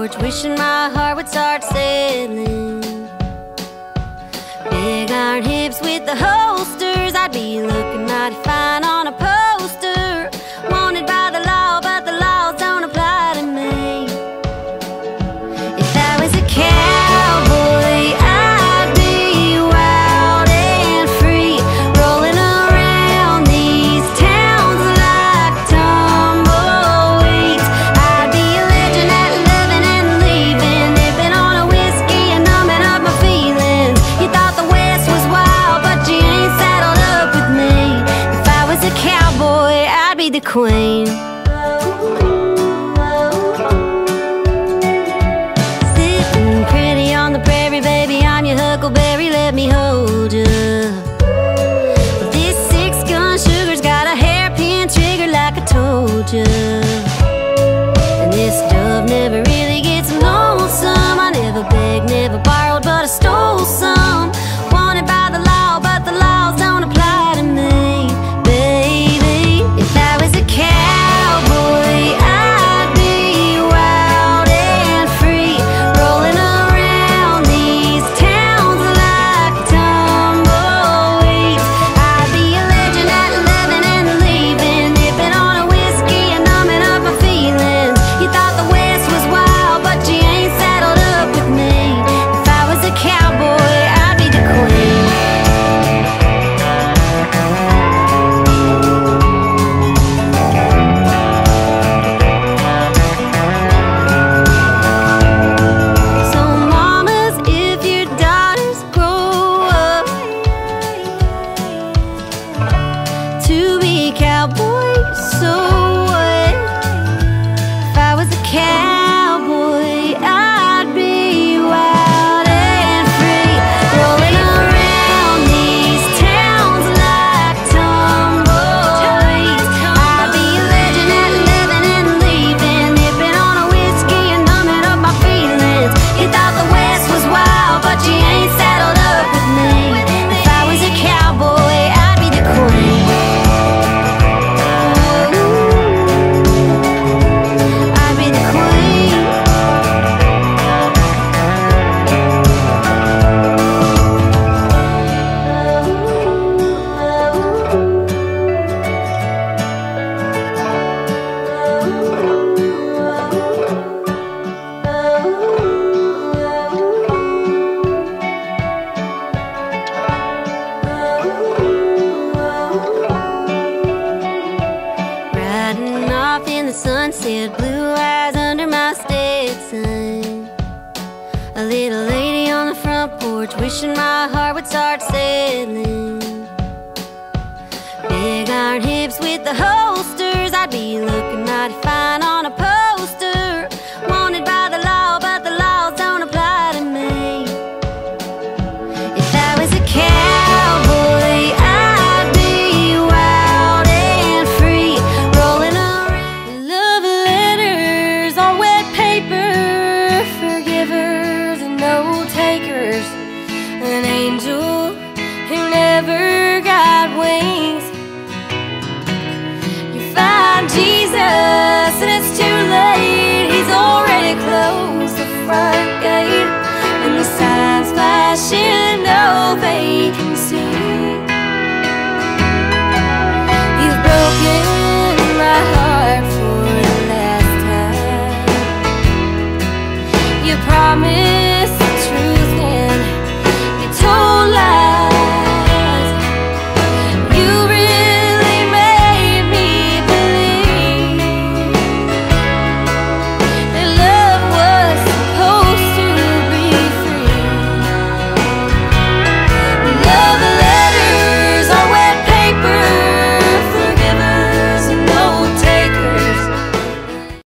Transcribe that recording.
porch, wishing my heart would start sailing. Big iron hips with the holsters, I'd be looking mighty fine on a poster. Wanted by the law, but the laws don't apply to me. If I was a cowboy, I'd be wild and free, rolling around these towns like tumbleweeds. I'd be a legend at loving and leaving, nipping on a whiskey and numbing up my feelings. You thought the West was wild, but you ain't saddled up with me. If I was a cowboy, I'd be the queen. Sitting pretty on the prairie, baby, I'm your huckleberry, let me hold you. This 6-gun sugar's got a hairpin trigger like I told you. And this dove never really gets lonesome. I never begged, never borrowed, but I stole some. Wanted by the law, but the laws don't apply to me, baby. If I was a cowboy, I'd be wild and free, rolling around these towns like tumbleweeds. I'd be a legend at loving and leaving, nipping on a whiskey and numbing up my feelings. You thought the West was wild, but you ain't saddled up with me. If I was a cowboy, I'd be the queen. So mamas, if your daughters grow up to be cowboys, so what? If I was a cowboy, I'd be wild and free, rolling around these towns like tumbleweeds. I'd be a legend at living and leaving, nipping on a whiskey and numbing up my feelings. You thought the West was wild, but you ain't saddled up with me. If I was a cowboy, I'd be the queen. I'd be the queen. Riding off in the sunset, blue eyes under my Stetson. A little lady on the front porch, wishing my heart would start sailing. Big iron hips with the holsters, I'd be looking mighty fine on a poster.